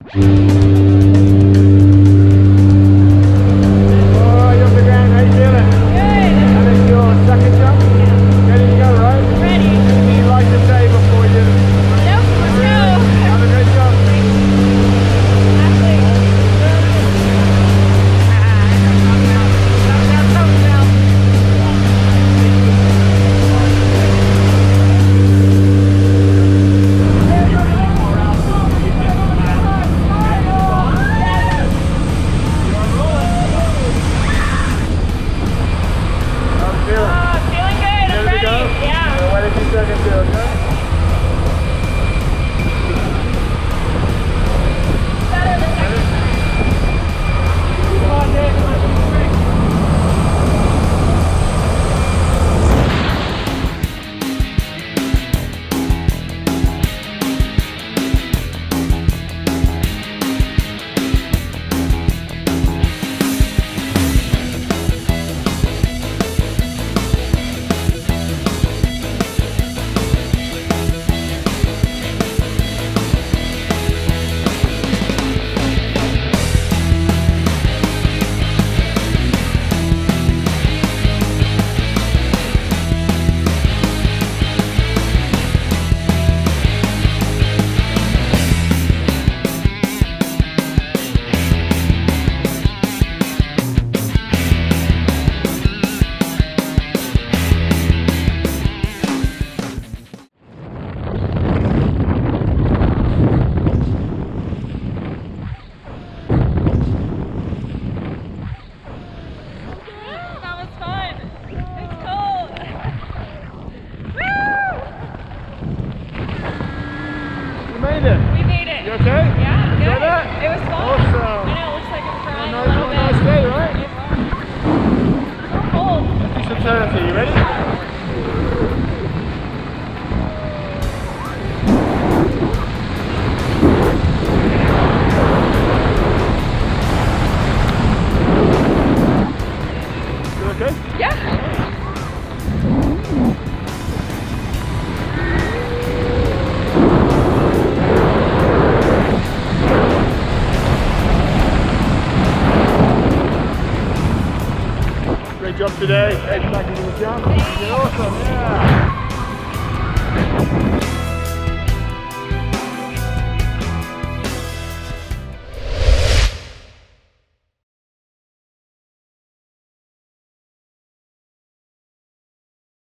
You okay? Yeah, good. Enjoy that? It was fun. Awesome. I know, it looks like I'm crying a Have little a bit. nice day, right? It's cold. Let's do some turns here. You ready? You okay? Yeah. Great job today. Head back into the jump. You're awesome, yeah.